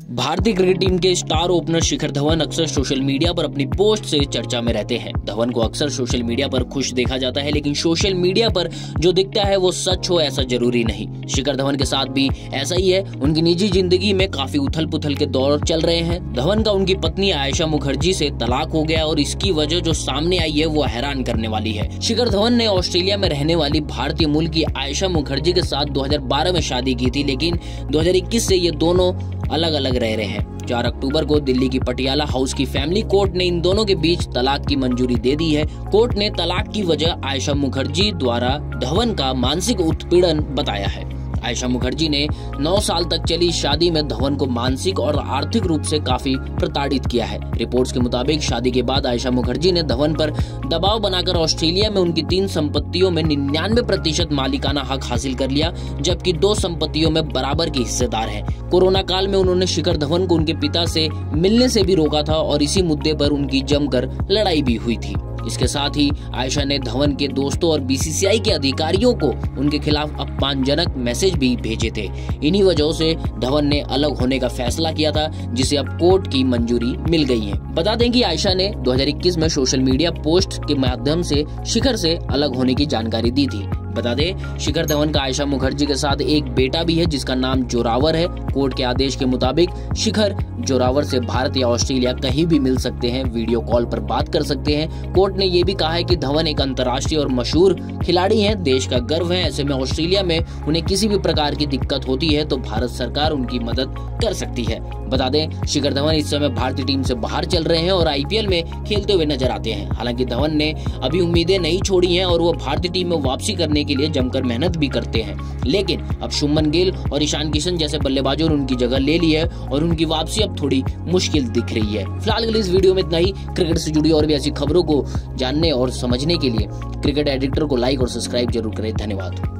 भारतीय cricket team के star opener Shikhar Dhawan अक्सर सोशल मीडिया पर अपनी पोस्ट से चर्चा में रहते हैं। धवन को अक्सर सोशल मीडिया पर खुश देखा जाता है, लेकिन सोशल मीडिया पर जो दिखता है वो सच हो ऐसा जरूरी नहीं। शिखर धवन के साथ भी ऐसा ही है। उनकी निजी जिंदगी में काफी उथल पुथल के दौर चल रहे हैं। धवन का उनकी पत्नी आयशा मुखर्जी से तलाक हो गया और इसकी वजह जो सामने आई है वो हैरान करने वाली है। शिखर धवन ने ऑस्ट्रेलिया में रहने वाली भारतीय मूल की आयशा मुखर्जी के साथ 2012 में शादी की थी, लेकिन 2021 से ये दोनों अलग अलग रह रहे हैं। 4 अक्टूबर को दिल्ली की पटियाला हाउस की फैमिली कोर्ट ने इन दोनों के बीच तलाक की मंजूरी दे दी है। कोर्ट ने तलाक की वजह आयशा मुखर्जी द्वारा धवन का मानसिक उत्पीड़न बताया है। आयशा मुखर्जी ने 9 साल तक चली शादी में धवन को मानसिक और आर्थिक रूप से काफी प्रताड़ित किया है। रिपोर्ट्स के मुताबिक शादी के बाद आयशा मुखर्जी ने धवन पर दबाव बनाकर ऑस्ट्रेलिया में उनकी 3 संपत्तियों में 99% मालिकाना हक हासिल कर लिया, जबकि 2 संपत्तियों में बराबर के हिस्सेदार हैं। कोरोना काल में उन्होंने शिखर धवन को उनके पिता से मिलने से भी रोका था और इसी मुद्दे पर उनकी जमकर लड़ाई भी हुई थी। इसके साथ ही आयशा ने धवन के दोस्तों और बीसीसीआई के अधिकारियों को उनके खिलाफ अपमानजनक मैसेज भी भेजे थे। इन्हीं वजहों से धवन ने अलग होने का फैसला किया था, जिसे अब कोर्ट की मंजूरी मिल गई है। बता दें कि आयशा ने 2021 में सोशल मीडिया पोस्ट के माध्यम से शिखर से अलग होने की जानकारी दी थी। बता दें, शिखर धवन का आयशा मुखर्जी के साथ एक बेटा भी है जिसका नाम जोरावर है। कोर्ट के आदेश के मुताबिक शिखर जोरावर से भारत या ऑस्ट्रेलिया कहीं भी मिल सकते हैं, वीडियो कॉल पर बात कर सकते हैं। कोर्ट ने ये भी कहा है कि धवन एक अंतर्राष्ट्रीय और मशहूर खिलाड़ी हैं, देश का गर्व है। ऐसे में ऑस्ट्रेलिया में उन्हें किसी भी प्रकार की दिक्कत होती है तो भारत सरकार उनकी मदद कर सकती है। बता दें, शिखर धवन इस समय भारतीय टीम से बाहर चल रहे हैं और आईपीएल में खेलते हुए नजर आते हैं। हालांकि धवन ने अभी उम्मीदें नहीं छोड़ी हैं और वो भारतीय टीम में वापसी करने के लिए जमकर मेहनत भी करते हैं, लेकिन अब शुभमन गिल और ईशान किशन जैसे बल्लेबाजों ने उनकी जगह ले ली है और उनकी वापसी अब थोड़ी मुश्किल दिख रही है। फिलहाल के लिए इस वीडियो में इतना ही। क्रिकेट से जुड़ी और भी ऐसी खबरों को जानने और समझने के लिए क्रिकेट एडिटर को लाइक और सब्सक्राइब जरूर करें। धन्यवाद।